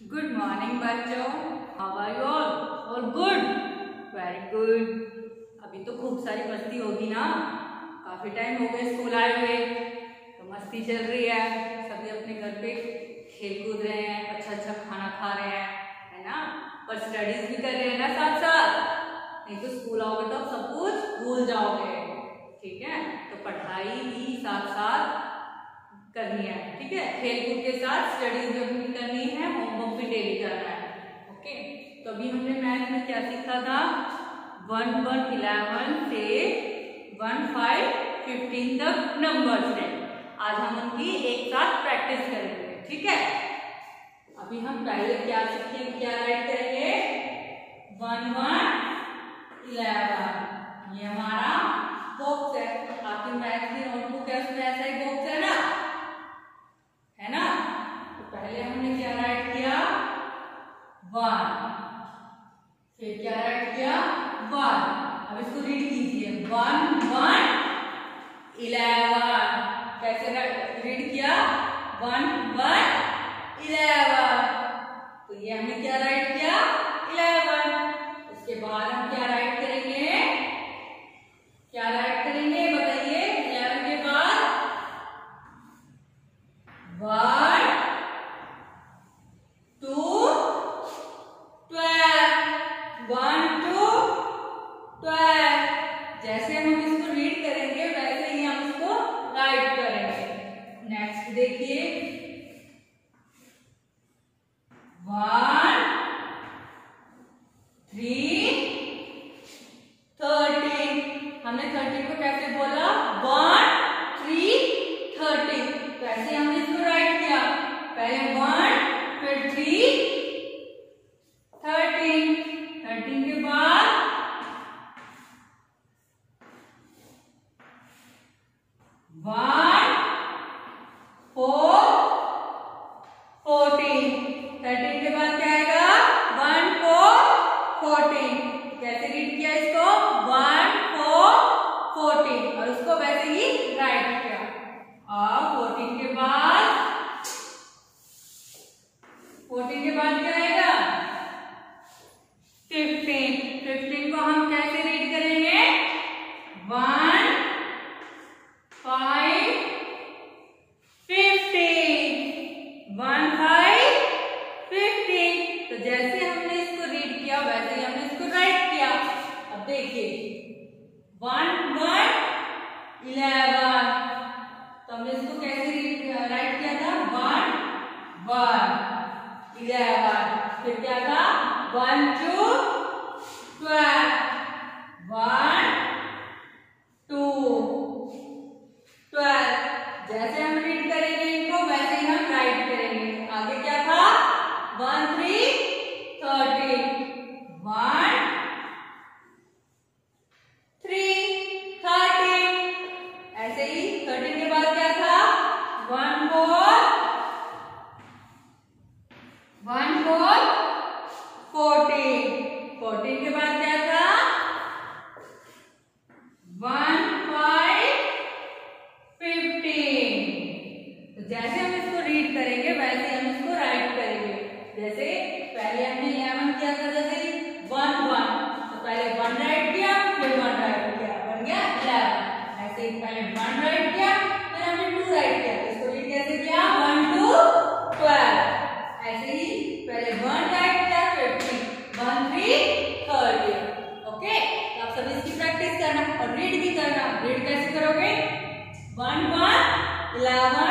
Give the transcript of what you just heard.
Good morning बच्चों, how are you all good, very good. अभी तो खूब सारी मस्ती होगी ना, काफी टाइम हो गए स्कूल आए हुए, तो मस्ती चल रही है। सभी अपने घर पे खेल कूद रहे हैं, अच्छा अच्छा खाना खा रहे हैं, है ना। पर स्टडीज भी कर रहे हैं ना साथ साथ, नहीं तो स्कूल आओगे तो सब कुछ भूल जाओगे, ठीक है। तो पढ़ाई भी साथ साथ करनी है, ठीक है। खेल कूद के साथ स्टडीज भी करनी है, होमवर्क भी डेली करना है, ओके। तो अभी हमने मैथ में क्या सीखा था, 1 1 11 से 1 5 15 तक नंबर्स है। आज हम उनकी एक साथ प्रैक्टिस करेंगे, ठीक है। अभी हम पहले क्या सीखेंगे, क्या राइट करेंगे, 1 1 11, ये हमारा बॉक्स है। आपकी मैथ की नोटबुक है, उसमें ऐसा ही बॉक्स है ना। तो पहले हमने क्या राइट किया, 1, फिर क्या राइट किया, 1। अब इसको रीड कीजिए, 1 1 11। कैसे रीड किया, 1 1 11। तो ये हमने क्या राइट किया, 11। उसके बाद हम क्या राइट करेंगे, बताइए। 11 के बाद 1 2 12, 1 2 12। जैसे हम इसको रीड करेंगे वैसे ही हम इसको राइट करेंगे। नेक्स्ट देखिए, 1 3 13। हमने 13 को कैसे बोला, 1 3 13। तो ऐसे हमने इसको राइट किया, पहले 1 फिर 3 13। 13 के बाद 1 4 14। 13 के बाद क्या आएगा, 1 4 14। कैसे रीड किया इसको, 1 4 14, और उसको वैसे ही राइट किया। और 14 के बाद क्या आएगा, 15। 15 को हम कैसे रीड करेंगे, 1 5 15, 1 5 15। तो जैसे हमने इसको रीड किया वैसे ही हमने इसको राइट किया। अब देखिए, 1 1 11। तो हमने इसको कैसे राइट किया था, 1 1 11। फिर क्या था, 1 2 12, 1 2 12। जैसे हम रीड करेंगे इनको वैसे ही हम राइट करेंगे। आगे क्या था, 1 3 13, 1 3 13। ऐसे ही 13 के बाद क्या था, 1 4 14। 14 के बाद क्या था, 1 5 15। तो जैसे हम इसको रीड करेंगे वैसे हम इसको राइट करेंगे। जैसे पहले हमने 11 किया था, जैसे 1 1, तो पहले 1 राइट किया फिर 1 राइट किया, बन गया 11। ऐसे ही पहले 1 राइट किया फिर हमने 2 राइट किया। इसको रीड कैसे किया, 1 2 12। ऐसे ही पहले 1 राइट किया फिर 3, 1 3 13। ओके, तो आप सभी इसकी प्रैक्टिस करना और रीड भी करना। रीड कैसे करोगे, 1 1 11